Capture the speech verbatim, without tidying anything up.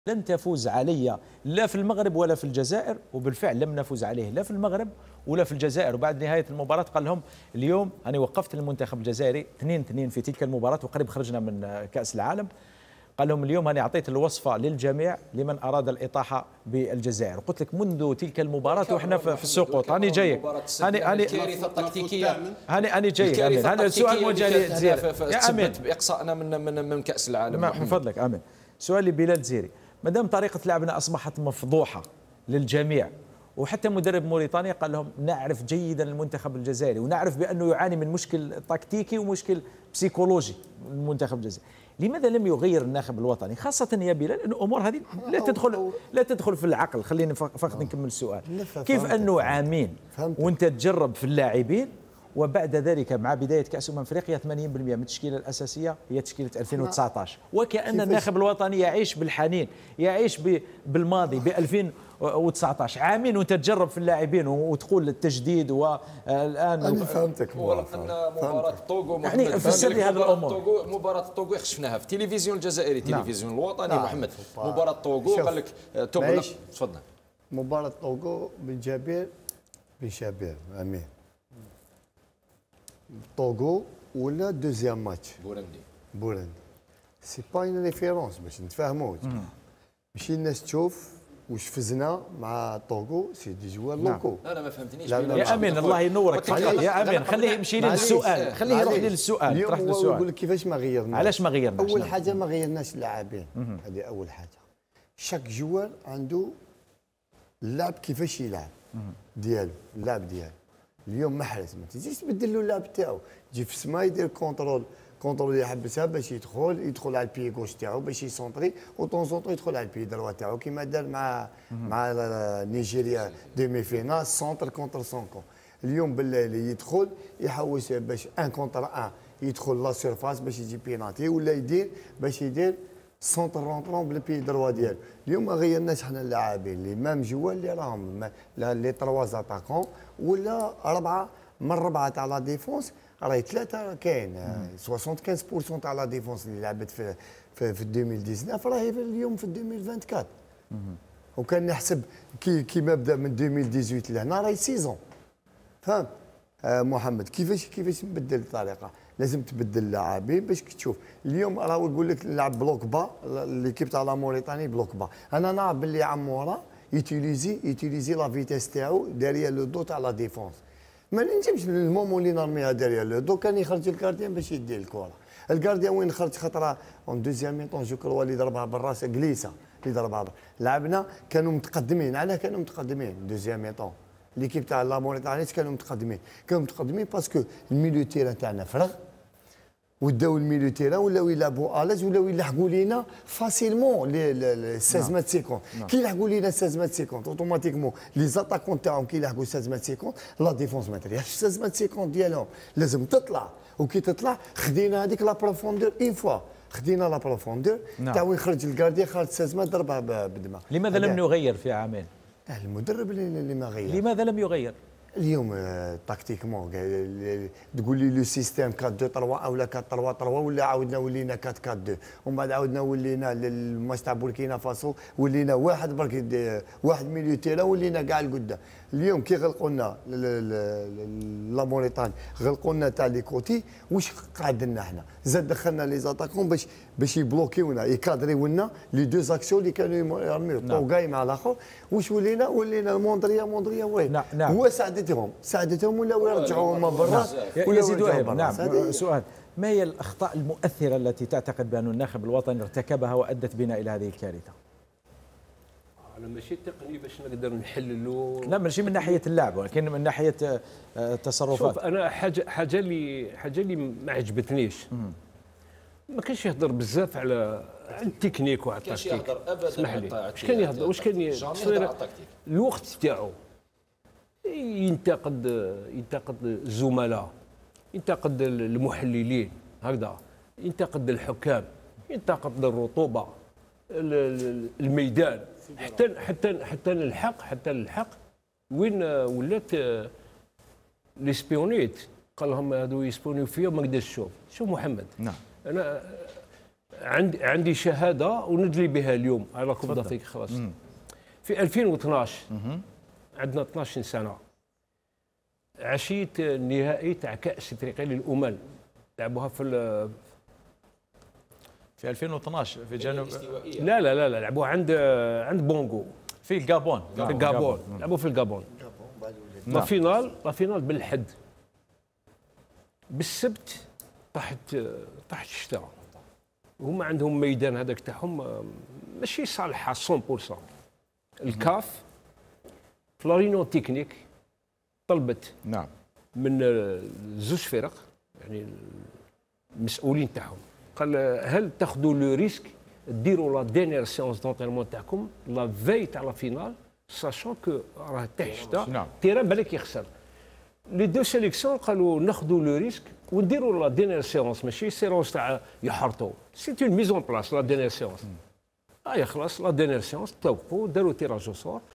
لن تفوز علي لا في المغرب ولا في الجزائر، وبالفعل لم نفوز عليه لا في المغرب ولا في الجزائر. وبعد نهايه المباراه قال لهم اليوم انا وقفت المنتخب الجزائري اثنين اثنين في تلك المباراه وقريب خرجنا من كاس العالم. قال لهم اليوم انا اعطيت الوصفه للجميع لمن اراد الاطاحه بالجزائر. قلت لك منذ تلك المباراه واحنا في السقوط. هاني جايك هاني هاني الكارثه التكتيكيه هاني هاني جايك امين. هذا السؤال موجه لزيري يا امين باقصائنا من من من كاس العالم. من فضلك امين. سؤال لبلال زيري، ما دام طريقه لعبنا اصبحت مفضوحه للجميع، وحتى مدرب موريتانيا قال لهم نعرف جيدا المنتخب الجزائري ونعرف بانه يعاني من مشكل تكتيكي ومشكل بسيكولوجي المنتخب الجزائري، لماذا لم يغير الناخب الوطني؟ خاصة يا بلال أن الأمور هذه لا تدخل لا تدخل في العقل. خليني فقط نكمل السؤال. كيف أنه عامين وأنت تجرب في اللاعبين وبعد ذلك مع بداية كأس أمم أفريقيا ثمانين بالمئة من التشكيلة الأساسية هي تشكيلة ألفين وتسعطاش، وكأن الناخب الوطني يعيش بالحنين، يعيش بالماضي ب ألفين وتسعطاش. عامين وانت تجرب في اللاعبين وتقول التجديد والان انا فهمتك. مباراه طوغو يعني فسر لي هذه الامور. مباراه طوغو شفناها في التلفزيون الجزائري، التلفزيون الوطني. محمد مباراه طوغو قال لك تغلق. تفضل. مباراه طوغو بالجابير بشابير امين. طوغو ولا دوزيام ماتش بورندي بورندي سي با اون ريفيرونس باش نتفاهموا. ماشي الناس تشوف واش فزنا مع طوغو سي دي جوار لوكو. لا لا ما فهمتنيش يا امين الله ينورك. يا امين خليه يمشي لي للسؤال، خليه يروح لي للسؤال. طرحت السؤال يقول لك كيفاش ما غيرناش. علاش ما غيرناش؟ اول حاجه ما غيرناش اللاعبين، هذه اول حاجه. شاك جوار عنده اللعب كيفاش يلعب ديالو، اللعب ديالو. اليوم محرز ما تجيش تبدل له اللعب تاعو، تجي في السما يدير كونترول كونترول يحبسها باش يدخل يدخل على البي غوش تاعو باش يسونطري، وطون سونطري يدخل على البي دروا تاعو كيما دار مع مع نيجيريا دومي فينال سونتر كونتر سونكون. اليوم بالليل يدخل يحوس باش ان كونتر ان يدخل لا سيرفاس باش يجي بيناتي، ولا يدير باش يدير سونتر رونطرون بالبي دروا ديالو. اليوم ما غيرناش حنا اللاعبين اللي مام جوا اللي راهم لي تروا زاتاكون ولا اربعه من ربعه تاع لا ديفونس، راهي ثلاثه كاين خمسة وخمسين بالمئة تاع لا ديفونس اللي لعبت في في, في ألفين وتسعطاش راهي اليوم في ألفين وأربعة وعشرين. وكان نحسب كي كيما بدا من ألفين وثمانية عشر لهنا راهي سيزون. فهمت آه محمد كيفاش كيفاش نبدل الطريقه؟ لازم تبدل اللاعبين باش تشوف. اليوم راه يقول لك نلعب بلوك با، ليكيب تاع لا موريتاني بلوك با. انا نعرف باللي عمورا يوتيليزي يوتيليزي لا فيتيس تاعو داريا لو دو تاع لا ديفونس. ما نجمش المومون اللي نرميها داريا لو دو كان يخرج الكارديان باش يدي الكره. الكارديان وين خرج خطره اون دوزيام ميطون جو كروا اللي ضربها بالراس جليسه اللي ضربها. لعبنا كانوا متقدمين. علاه كانوا متقدمين دوزيام ميطون؟ ليكيب تاع لا موريتاني كانوا متقدمين، كانوا متقدمين باسكو الميليو تيران تاعنا فرغ، وداو الميليو تيران ولاو يلعبوا الاز ولاو يلحقوا لينا فاسيلمون لي ستة عشر سيكوند. كي يلحقوا لينا ستة عشر سيكوند اوتوماتيكمون لي زاتاكون تاعهم كي يلحقوا ستة عشر سيكوند لا ديفونس ما تريحش ستة عشر سيكوند ديالهم، لازم تطلع. وكي تطلع خدينا هذيك لا بروفوندور اون فوا، خدينا لا بروفوندور تاع وين خرج الكارديان خرج ستة ضربها بالدماغ. لماذا لم نغير في عامين؟ المدرب اللي ما غير. لماذا لم يغير؟ اليوم تكتيكمون تقول لي لو سيستيم أربعة اثنين ثلاثة ولا أربعة ثلاثة ثلاثة ولا عاودنا ولينا أربعة أربعة اثنين، ومن بعد عاودنا ولينا للماتش تاع بوركينا فاسو ولينا واحد برك واحد ميليو تيرا ولينا كاع القدام. اليوم كي غلقوا لنا لا موريتاني غلقوا لنا تاع لي كوتي، واش قعد لنا حنا؟ زاد دخلنا لي زاتاكون باش باش يبلوكيونا يكادريو لنا لي دو زاكسيون اللي كانوا يرميو طوغاي مع الاخر. واش ولينا؟ ولينا موندريا موندريا وين؟ نعم نعم. هو ساعدتهم ساعدتهم ولاو يرجعوهم من برا ولا يزيدوا هنا. نعم. سؤال، ما هي الاخطاء المؤثره التي تعتقد بان الناخب الوطني ارتكبها وادت بنا الى هذه الكارثه؟ انا ماشي تقني باش نقدر نحللوا. لا ماشي من ناحيه اللعب ولكن من ناحيه التصرفات. شوف انا حاجه حاجه اللي حاجه اللي ما عجبتنيش، ما كانش يهضر بزاف على التكنيك وعلى التكتيك. كانش يهضر ابدا. اسمح لي، واش كان يهضر؟ واش كان الوقت تاعو ينتقد ينتقد الزملاء، ينتقد المحللين هكذا، ينتقد الحكام، ينتقد الرطوبه، الميدان، حتى حتى حتى الحق حتى الحق وين ولات لي سبيونيت قال لهم هذو يسبونيو فيا وما نقدرش نشوف. شوف محمد، نعم انا عندي عندي شهاده وندلي بها اليوم على كوب دافريك خلاص. في ألفين واثناش عندنا اثناش سنه عشيه النهائي تاع كاس افريقيا للامم لعبوها في في ألفين واثناش في جنوب. لا لا لا لا لعبوها عند عند بونغو في الغابون. في الغابون لعبوا في الغابون. لا فينال لا فينال بالحد بالسبت طاحت طاحت الشتاء وهم عندهم ميدان هذاك تاعهم ماشي صالحه مية بالمية. الكاف في لا رينيون تكنيك طلبت نعم من زوج فرق يعني المسؤولين تاعهم قال هل تاخذوا لو ريسك ديروا لا دينيير سيونس دونترينمون تاعكم لا في تاع لا فينال ساشون كو راه تاع الشتاء تيران بالك يخسر. لي دو سيليكسيون قالوا ناخذوا لو ريسك ونديروا لا دينيير سيونس ماشي سيونس تاع يحرطوا سي اون ميزون بلاس لا دينيير سيونس. ايا خلاص لا دينيير سيونس توقفوا داروا تيراج او سور